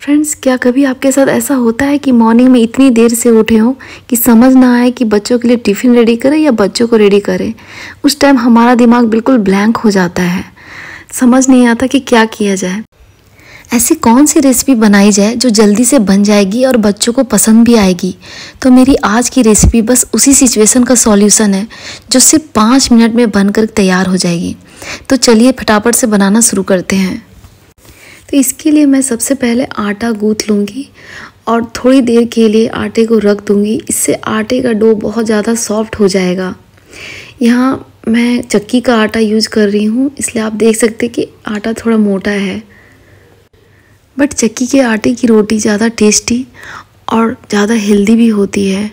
Friends, क्या कभी आपके साथ ऐसा होता है कि मॉर्निंग में इतनी देर से उठे हों कि समझ ना आए कि बच्चों के लिए टिफ़िन रेडी करें या बच्चों को रेडी करें। उस टाइम हमारा दिमाग बिल्कुल ब्लैंक हो जाता है, समझ नहीं आता कि क्या किया जाए। ऐसी कौन सी रेसिपी बनाई जाए जो जल्दी से बन जाएगी और बच्चों को पसंद भी आएगी। तो मेरी आज की रेसिपी बस उसी सिचुएशन का सॉल्यूशन है जो सिर्फ 5 मिनट में बनकर तैयार हो जाएगी। तो चलिए फटाफट से बनाना शुरू करते हैं। तो इसके लिए मैं सबसे पहले आटा गूँथ लूँगी और थोड़ी देर के लिए आटे को रख दूँगी। इससे आटे का डो बहुत ज़्यादा सॉफ्ट हो जाएगा। यहाँ मैं चक्की का आटा यूज़ कर रही हूँ, इसलिए आप देख सकते हैं कि आटा थोड़ा मोटा है, बट चक्की के आटे की रोटी ज़्यादा टेस्टी और ज़्यादा हेल्दी भी होती है।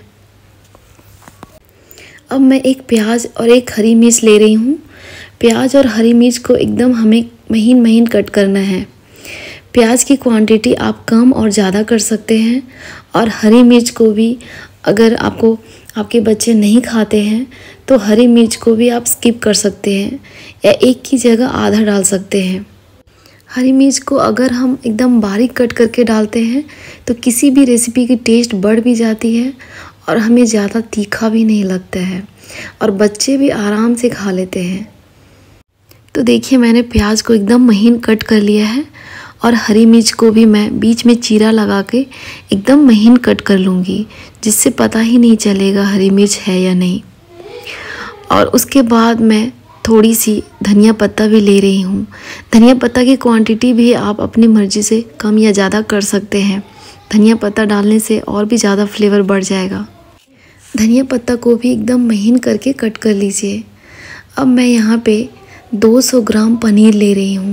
अब मैं एक प्याज और एक हरी मिर्च ले रही हूँ। प्याज और हरी मिर्च को एकदम हमें महीन महीन कट करना है। प्याज की क्वांटिटी आप कम और ज़्यादा कर सकते हैं, और हरी मिर्च को भी अगर आपके बच्चे नहीं खाते हैं तो हरी मिर्च को भी आप स्किप कर सकते हैं या एक की जगह आधा डाल सकते हैं। हरी मिर्च को अगर हम एकदम बारीक कट करके डालते हैं तो किसी भी रेसिपी की टेस्ट बढ़ भी जाती है और हमें ज़्यादा तीखा भी नहीं लगता है और बच्चे भी आराम से खा लेते हैं। तो देखिए, मैंने प्याज को एकदम महीन कट कर लिया है और हरी मिर्च को भी मैं बीच में चीरा लगा के एकदम महीन कट कर लूँगी, जिससे पता ही नहीं चलेगा हरी मिर्च है या नहीं। और उसके बाद मैं थोड़ी सी धनिया पत्ता भी ले रही हूँ। धनिया पत्ता की क्वांटिटी भी आप अपनी मर्ज़ी से कम या ज़्यादा कर सकते हैं। धनिया पत्ता डालने से और भी ज़्यादा फ्लेवर बढ़ जाएगा। धनिया पत्ता को भी एकदम महीन करके कट कर लीजिए। अब मैं यहाँ पे 200 ग्राम पनीर ले रही हूँ।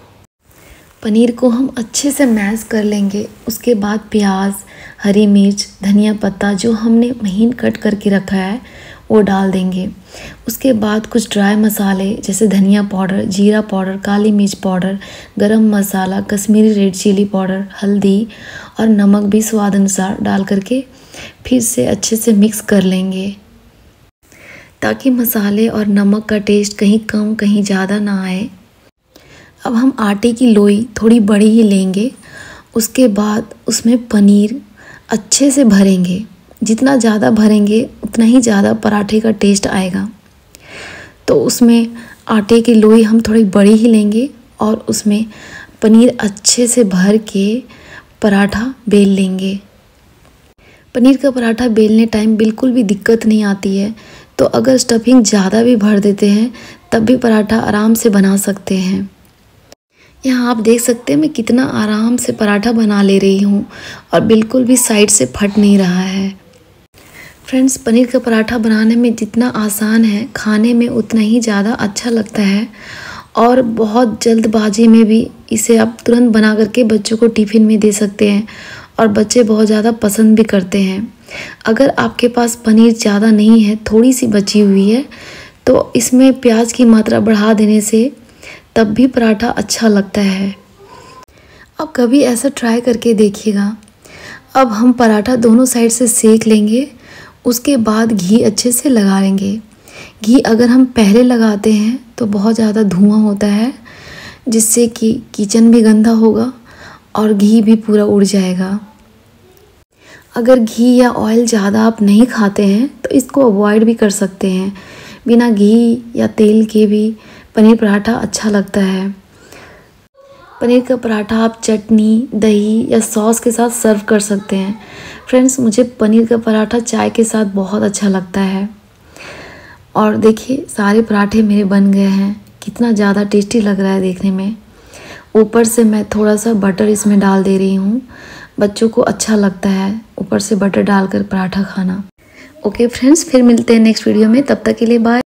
पनीर को हम अच्छे से मैश कर लेंगे। उसके बाद प्याज, हरी मिर्च, धनिया पत्ता जो हमने महीन कट करके रखा है वो डाल देंगे। उसके बाद कुछ ड्राई मसाले जैसे धनिया पाउडर, जीरा पाउडर, काली मिर्च पाउडर, गरम मसाला, कश्मीरी रेड चिली पाउडर, हल्दी और नमक भी स्वाद अनुसार डाल करके फिर से अच्छे से मिक्स कर लेंगे, ताकि मसाले और नमक का टेस्ट कहीं कम कहीं ज़्यादा ना आए। अब हम आटे की लोई थोड़ी बड़ी ही लेंगे। उसके बाद उसमें पनीर अच्छे से भरेंगे। जितना ज़्यादा भरेंगे उतना ही ज़्यादा पराठे का टेस्ट आएगा। तो उसमें आटे की लोई हम थोड़ी बड़ी ही लेंगे और उसमें पनीर अच्छे से भर के पराठा बेल लेंगे। पनीर का पराठा बेलने टाइम बिल्कुल भी दिक्कत नहीं आती है। तो अगर स्टफिंग ज़्यादा भी भर देते हैं तब भी पराठा आराम से बना सकते हैं। यहाँ आप देख सकते हैं मैं कितना आराम से पराठा बना ले रही हूँ और बिल्कुल भी साइड से फट नहीं रहा है। फ्रेंड्स, पनीर का पराठा बनाने में जितना आसान है, खाने में उतना ही ज़्यादा अच्छा लगता है और बहुत जल्दबाजी में भी इसे आप तुरंत बना करके बच्चों को टिफ़िन में दे सकते हैं और बच्चे बहुत ज़्यादा पसंद भी करते हैं। अगर आपके पास पनीर ज़्यादा नहीं है, थोड़ी सी बची हुई है, तो इसमें प्याज की मात्रा बढ़ा देने से तब भी पराठा अच्छा लगता है। अब कभी ऐसा ट्राई करके देखिएगा। अब हम पराठा दोनों साइड से सेक लेंगे। उसके बाद घी अच्छे से लगा लेंगे। घी अगर हम पहले लगाते हैं तो बहुत ज़्यादा धुआं होता है, जिससे कि किचन भी गंदा होगा और घी भी पूरा उड़ जाएगा। अगर घी या ऑयल ज़्यादा आप नहीं खाते हैं तो इसको अवॉइड भी कर सकते हैं। बिना घी या तेल के भी पनीर पराठा अच्छा लगता है। पनीर का पराठा आप चटनी, दही या सॉस के साथ सर्व कर सकते हैं। फ्रेंड्स, मुझे पनीर का पराठा चाय के साथ बहुत अच्छा लगता है। और देखिए, सारे पराठे मेरे बन गए हैं। कितना ज़्यादा टेस्टी लग रहा है देखने में। ऊपर से मैं थोड़ा सा बटर इसमें डाल दे रही हूँ। बच्चों को अच्छा लगता है ऊपर से बटर डालकर पराठा खाना। ओके फ्रेंड्स, फिर मिलते हैं नेक्स्ट वीडियो में। तब तक के लिए बाय।